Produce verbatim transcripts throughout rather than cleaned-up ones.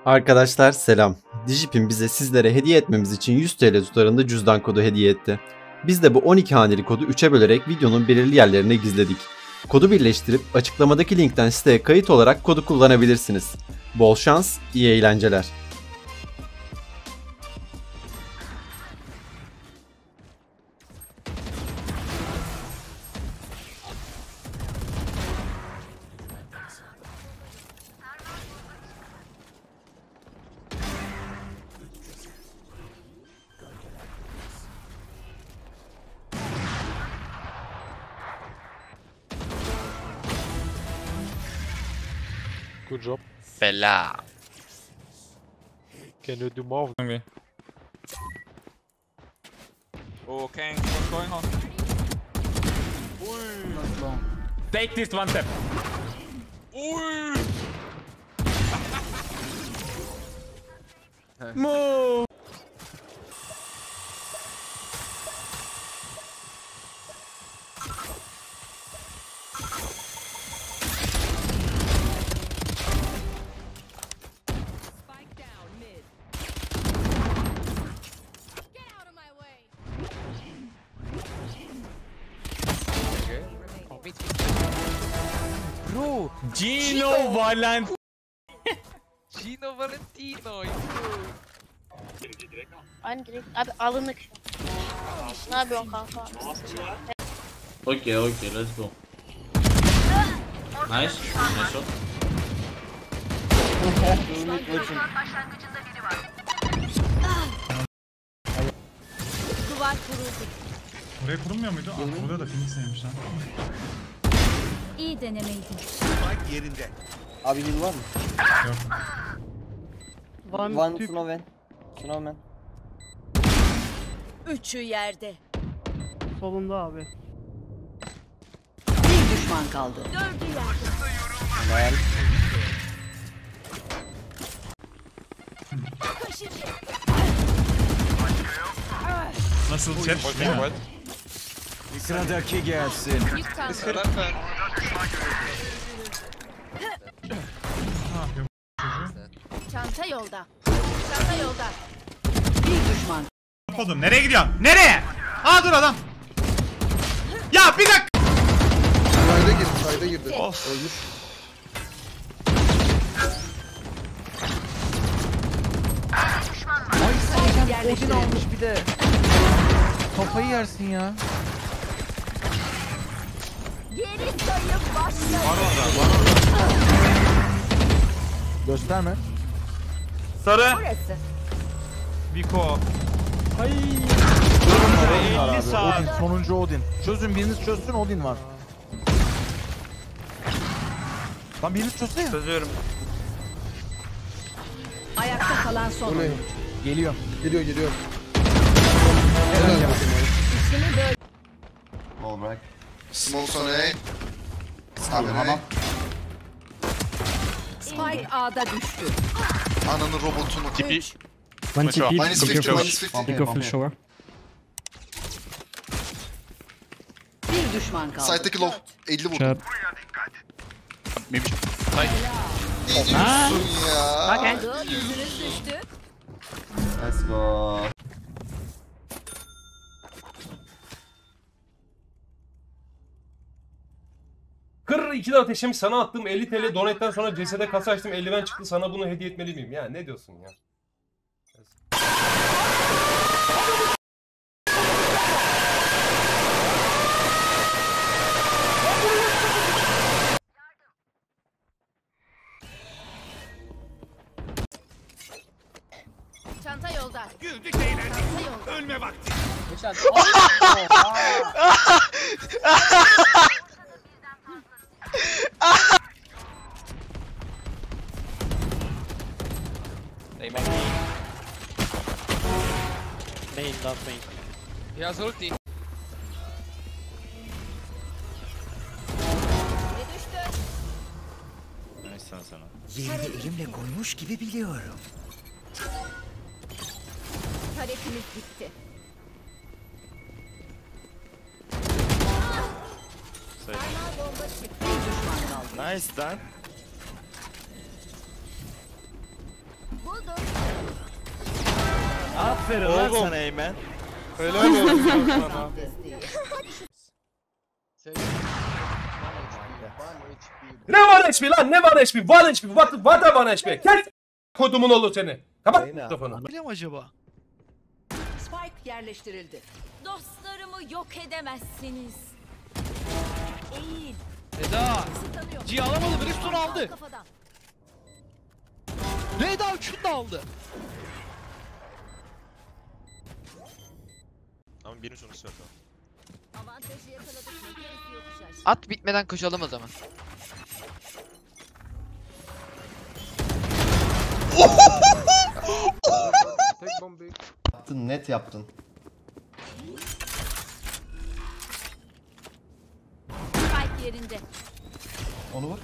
Arkadaşlar selam. Digipin bize sizlere hediye etmemiz için yüz TL tutarında cüzdan kodu hediye etti. Biz de bu on iki haneli kodu üçe bölerek videonun belirli yerlerine gizledik. Kodu birleştirip açıklamadaki linkten siteye kayıt olarak kodu kullanabilirsiniz. Bol şans, iyi eğlenceler. Good job. Bella. Can you do more? Okay. Oh, Kang, what's going on? Take this one step. Ui! Move. Spike down mid. Get out of my way. Bro, Gino Valent. Gino Valentino. Aynı direkt. Abi alınık. Ne yapıyorsun kanka? Okay, okay, let's go. Nice, nice shot. Duvar kuruldu. Buraya kurulmuyor muydu? Aa, burada da Phoenix'teymiş lan. İyi denemeydi. Abi heal var mı? Yok. One, One Snowman. Snowman. Üçü yerde. solunda abi. Bir düşman kaldı. Dördü yerde. Helal. Nasıl chat? What? Sıradaki gelsin. Yük kaldı. Zaten Ne yapıyor bu çocuğu? Çanta yolda. Çanta yolda. Bir düşman. Kodum nereye gidiyorsun? Nereye? Aa dur adam. Ya bir dakika. Sayda girdi, sayda girdi. Of. Ölmüş. Odin almış bir de. Kafayı yersin ya. Geri sayım başladı. Gösterme. Sarı. Burası. Biko. elli saat. Odin, sonuncu Odin. Çözün, biriniz çözsün, Odin var. Lan biriniz çözsün ya. Çözüyorum. Ayakta kalan son oyuncu. Geliyor. Geliyor, geliyor. İşini böyle. All right. Smoke on A. Tamam. Spike A'da düştü. Ananın robotunu. tipi. One T P. Minus fifty, minus fifty. Bir düşman kaldı. Side'daki low. elli vurdum. Maybe. Ne diyorsun ya? Yüzünüz düştü. Let's go. Kır iki de ateşim sana attım elli TL donate'den sonra cesede kasa açtım eldiven çıktı sana bunu hediye etmeli miyim? Ya ne diyorsun ya? Çanta yolda. Güldük eğlendik. Çanta yolda. Ölme vakti. Main, not main. He has ulti. Biri düştü. Nice sana sana. Yerini elimle koymuş gibi biliyorum. Taretimiz bitti. Sarmal bomba çıktı. Bir düşman kaldı. Nice lan. Aferin lan sana Eymen. Helal olsun sana. Ne var H P lan? Ne var H P? One H P. What, what a one H P? Kes kodumun oğlu seni. Kapat mikrofonu. Biliyor mu acaba? Spike yerleştirildi. Dostlarımı yok edemezsiniz. Eğil. Eda. Kısıtlanıyor. G alamadı. Brimstone aldı. Kafadan. Eda üçünü de aldı. Ama benim sonuçta yok. Avantajı yakaladık mı? Gerisi yok şaşırtıcı. At bitmeden koşalım o zaman. Yaptın, net yaptın. Spike yerinde. Onu vur.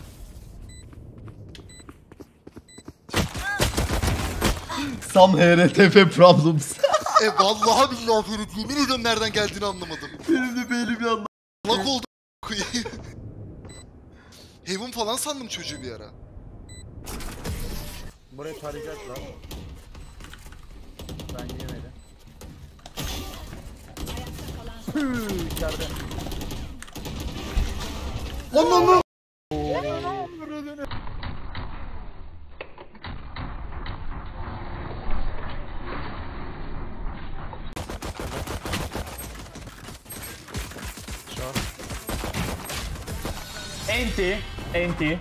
Some H R T F problems. E vallahi billahi Ferit yemin ediyorum nereden geldiğini anlamadım. Benim de beynim yandı. Lak oldu koyayım. Heaven falan sandım çocuğu bir ara. Burayı tarayacaklar. Ben yemedim. Hııı içeride. Ananı. Enti. Enti.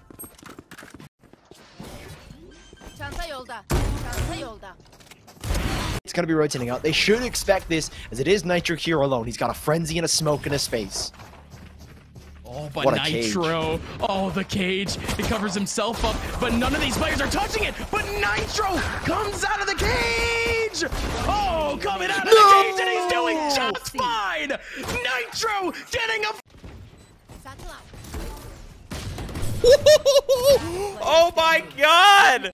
Çanta yolda. Çanta yolda. It's gonna be rotating out. They should expect this, as it is Nitro here alone. He's got a frenzy and a smoke in his face. Oh, but What a cage. Nitro. Oh, the cage. He covers himself up, but none of these players are touching it. But Nitro comes out of the cage. Oh, coming out of the cage, and he's doing just fine. Nitro getting a. Oh my god!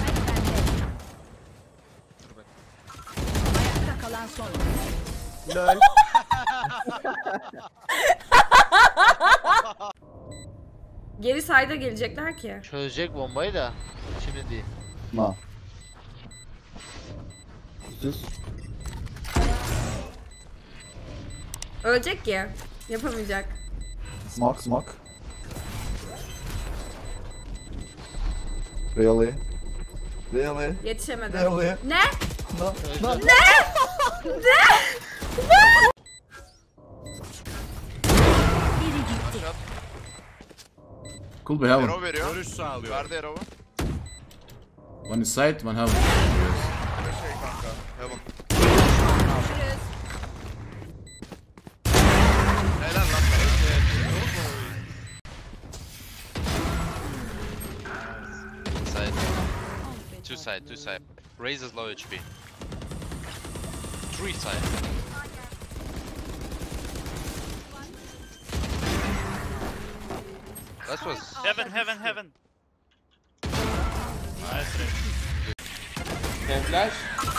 Ayakta kalan son. Lol. Geri sayda gelecekler ki. Çözecek bombayı da. Şimdi değil. Ma. Sus. Ölecek ki. Yapamayacak. Smoke, smoke. Really? Really? Yetişemedi. Really? Ne? No, no. Ne? Ne? Biri gitti. Cool be heaven. Arrow veriyor. Görüş sağlıyor. Verdi arrow'u. One is side, one heaven. Şey kanka. Heaven. Görüşürüz. Helal lan. Side. Two side, two side. Raze is low H P. Three side. That was Heaven, heaven, heaven. Can flash.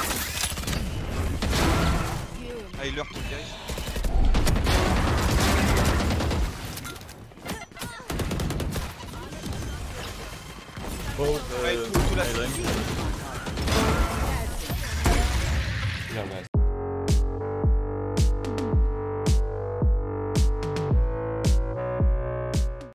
I lurked guys. Both. Uh, Güzel guys.